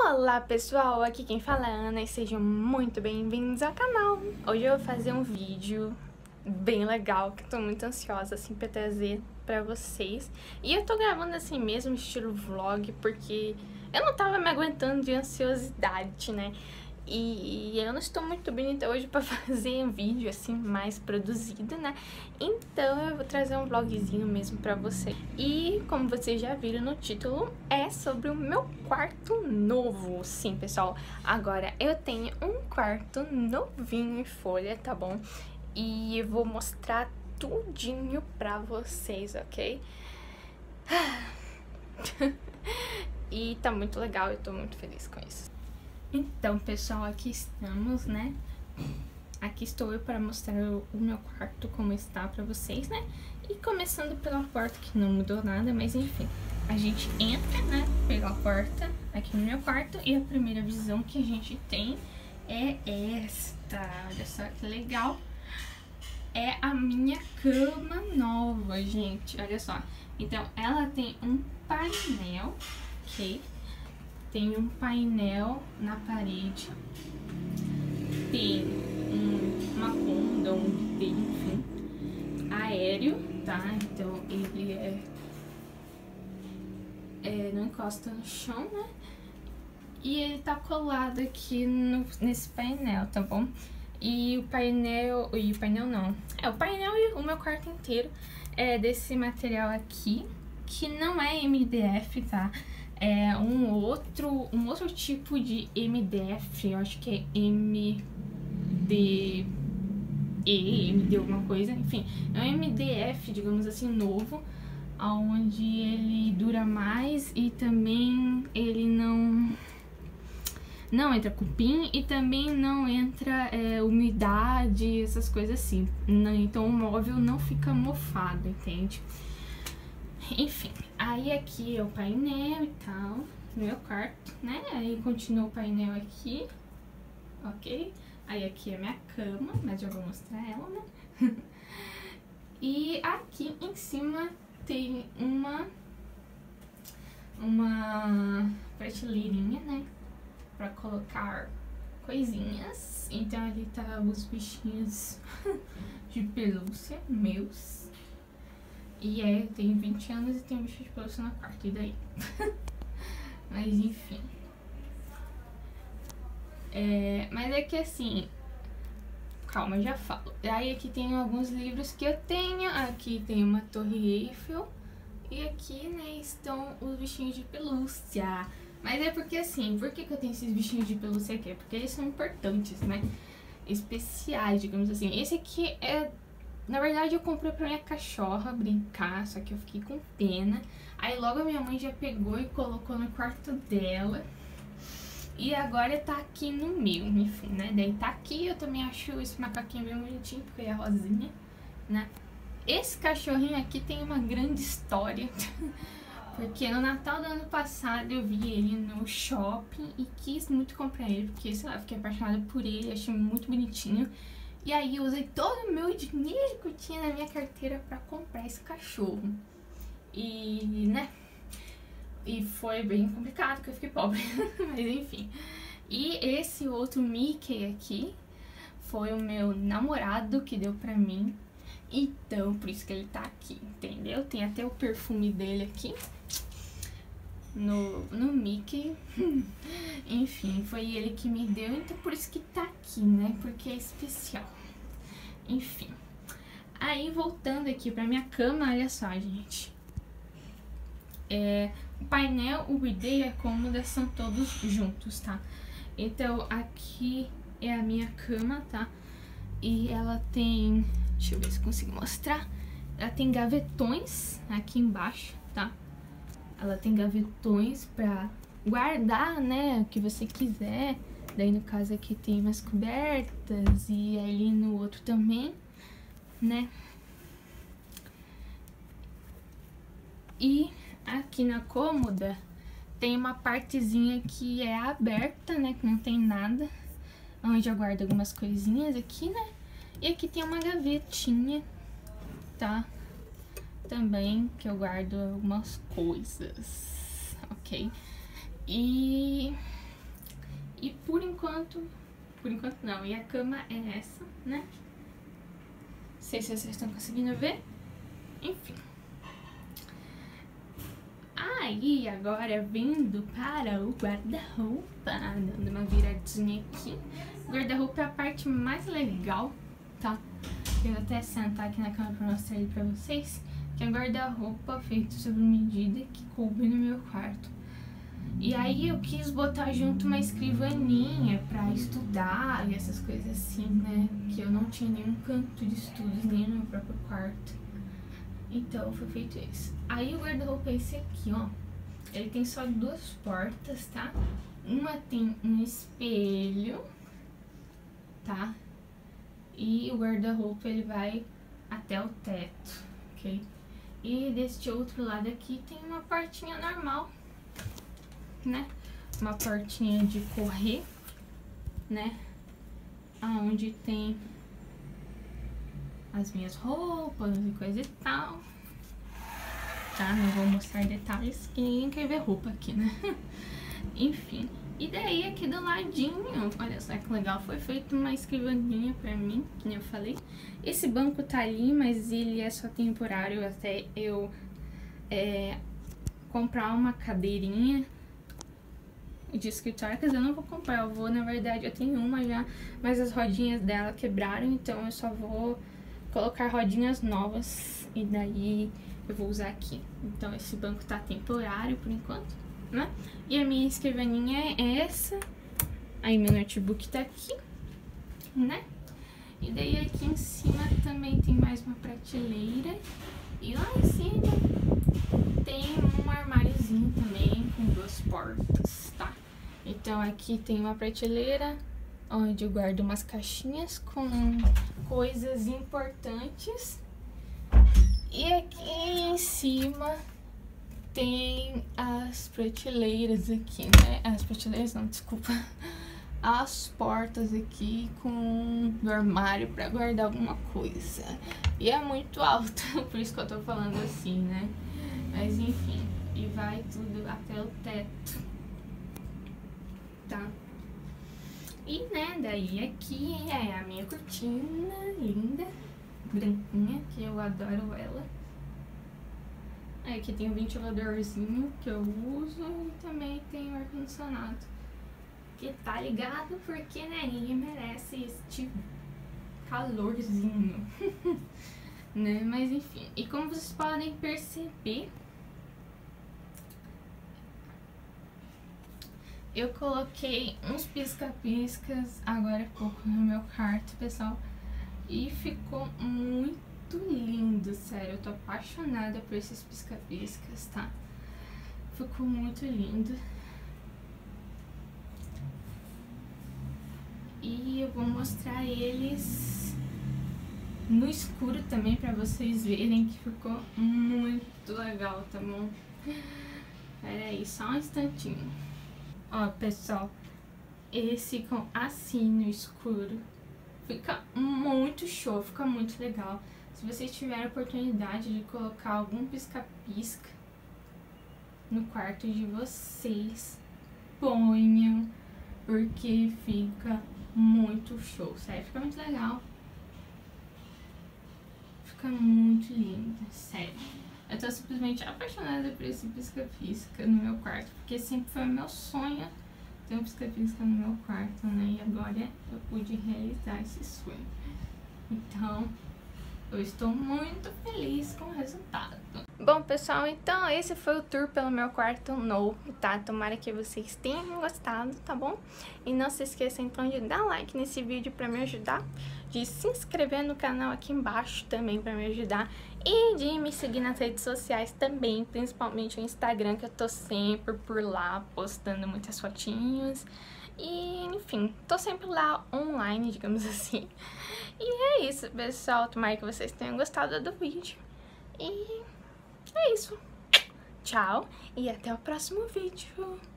Olá pessoal, aqui quem fala é a Ana e sejam muito bem-vindos ao canal. Hoje eu vou fazer um vídeo bem legal que eu tô muito ansiosa assim pra trazer pra vocês. E eu tô gravando assim mesmo, estilo vlog, porque eu não tava me aguentando de ansiosidade, né? E eu não estou muito bonita hoje pra fazer um vídeo assim mais produzido, né? Então eu vou trazer um vlogzinho mesmo pra vocês. E como vocês já viram no título, é sobre o meu quarto novo. Sim, pessoal, agora eu tenho um quarto novinho em folha, tá bom? E eu vou mostrar tudinho pra vocês, ok? E tá muito legal, eu tô muito feliz com isso. Então, pessoal, aqui estamos, né? Aqui estou eu para mostrar o meu quarto como está pra vocês, né? E começando pela porta, que não mudou nada, mas enfim. A gente entra, né, pela porta aqui no meu quarto e a primeira visão que a gente tem é esta. Olha só que legal. É a minha cama nova, gente. Olha só. Então, ela tem um painel, ok? Tem um painel na parede, tem uma cômoda, enfim, aéreo, tá? Então ele não encosta no chão, né? E ele tá colado aqui nesse painel, tá bom? E o painel e o meu quarto inteiro é desse material aqui, que não é MDF, tá? É um outro tipo de MDF, eu acho que é MD alguma coisa, enfim, é um MDF, digamos assim, novo, onde ele dura mais e também ele não entra cupim e também não entra umidade, essas coisas assim, então o móvel não fica mofado, entende? Enfim, aí aqui é o painel e tal, no meu quarto, né? Aí continua o painel aqui, ok? Aí aqui é a minha cama, mas já vou mostrar ela, né? E aqui em cima tem uma prateleirinha, né? Pra colocar coisinhas. Então ali tá os bichinhos de pelúcia meus. E tenho 20 anos e tenho bicho de pelúcia no quarto, e daí? Mas enfim. Mas é que assim, calma, eu já falo. Aí aqui tem alguns livros que eu tenho. Aqui tem uma Torre Eiffel. E aqui, né, estão os bichinhos de pelúcia. Mas é porque assim, por que eu tenho esses bichinhos de pelúcia aqui? Porque eles são importantes, né? Especiais, digamos assim. Esse aqui na verdade, eu comprei pra minha cachorra brincar, só que eu fiquei com pena. Aí logo a minha mãe já pegou e colocou no quarto dela. E agora tá aqui no meu, enfim, né? Daí tá aqui, eu também acho esse macaquinho bem bonitinho, porque é rosinha, né? Esse cachorrinho aqui tem uma grande história. Porque no Natal do ano passado eu vi ele no shopping e quis muito comprar ele, porque, sei lá, fiquei apaixonada por ele, achei muito bonitinho. E aí eu usei todo o meu dinheiro que eu tinha na minha carteira pra comprar esse cachorro. E, né? E foi bem complicado, porque eu fiquei pobre. Mas enfim. E esse outro Mickey aqui foi o meu namorado que deu pra mim. Então, por isso que ele tá aqui, entendeu? Tem até o perfume dele aqui. No Mickey. Enfim, foi ele que me deu, então por isso que tá aqui, né? Porque é especial. Enfim. Aí, voltando aqui pra minha cama, olha só, gente. O painel, o bidê e a cômoda são todos juntos, tá? Então, aqui é a minha cama, tá? E ela tem... Deixa eu ver se consigo mostrar. Ela tem gavetões aqui embaixo, tá? Ela tem gavetões pra guardar, né, o que você quiser. Daí, no caso, aqui tem umas cobertas e ali no outro também, né? E aqui na cômoda tem uma partezinha que é aberta, né, que não tem nada, onde eu guardo algumas coisinhas aqui, né? E aqui tem uma gavetinha, tá? Também, que eu guardo algumas coisas, ok? E E por enquanto não, e a cama é essa, né? Não sei se vocês estão conseguindo ver. Enfim. Aí, agora vindo para o guarda-roupa, dando uma viradinha aqui. O guarda-roupa é a parte mais legal, tá? Eu vou até sentar aqui na cama pra mostrar ele pra vocês. Que é guarda-roupa feito sob medida que coube no meu quarto. E aí eu quis botar junto uma escrivaninha pra estudar e essas coisas assim, né? Que eu não tinha nenhum canto de estudos, nem no meu próprio quarto. Então foi feito isso. Aí o guarda-roupa é esse aqui, ó. Ele tem só 2 portas, tá? Uma tem um espelho, tá? E o guarda-roupa ele vai até o teto, ok? E deste outro lado aqui tem uma portinha normal, né? Uma portinha de correr, né? Aonde tem as minhas roupas e coisa e tal. Tá? Não vou mostrar detalhes que ninguém quer ver roupa aqui, né? Enfim. E daí aqui do ladinho, olha só que legal, foi feita uma escrivaninha pra mim, que eu falei. Esse banco tá ali, mas ele é só temporário até eu comprar uma cadeirinha de escritório. Quer dizer, eu não vou comprar, eu vou, na verdade, eu tenho uma já, mas as rodinhas dela quebraram, então eu só vou colocar rodinhas novas e daí eu vou usar aqui. Então esse banco tá temporário por enquanto, né? E a minha escrivaninha é essa. Aí meu notebook tá aqui, né? E daí aqui em cima também tem mais uma prateleira. E lá em cima tem um armáriozinho também com 2 portas, tá? Então aqui tem uma prateleira onde eu guardo umas caixinhas com coisas importantes. E aqui em cima tem as prateleiras aqui, né? As prateleiras não, desculpa. As portas aqui do armário pra guardar alguma coisa. E é muito alta, por isso que eu tô falando assim, né? Mas enfim, e vai tudo até o teto, tá? E né, daí aqui é a minha cortina linda, branquinha, que eu adoro ela. Aqui tem um ventiladorzinho que eu uso e também tem o ar-condicionado, que tá ligado porque, né, ninguém merece este calorzinho, né, mas enfim. E como vocês podem perceber, eu coloquei uns pisca-piscas agora há pouco no meu quarto, pessoal, e ficou muito lindo, sério, eu tô apaixonada por esses pisca-piscas, tá? Ficou muito lindo. E eu vou mostrar eles no escuro também pra vocês verem que ficou muito legal, tá bom? Pera aí, só um instantinho. Ó, pessoal, eles ficam assim no escuro. Fica muito show, fica muito legal. Se vocês tiverem a oportunidade de colocar algum pisca-pisca no quarto de vocês, ponham, porque fica muito show, sério, fica muito legal. Fica muito linda, sério. Eu tô simplesmente apaixonada por esse pisca-pisca no meu quarto, porque sempre foi o meu sonho ter um pisca-pisca no meu quarto, né? E agora eu pude realizar esse sonho. Então, eu estou muito feliz com o resultado. Bom, pessoal, então esse foi o tour pelo meu quarto novo, tá? Tomara que vocês tenham gostado, tá bom? E não se esqueçam, então, de dar like nesse vídeo pra me ajudar, de se inscrever no canal aqui embaixo também pra me ajudar e de me seguir nas redes sociais também, principalmente o Instagram, que eu tô sempre por lá postando muitas fotinhos. E, enfim, tô sempre lá online, digamos assim. E é isso, pessoal. Tomara que vocês tenham gostado do vídeo. E é isso. Tchau e até o próximo vídeo.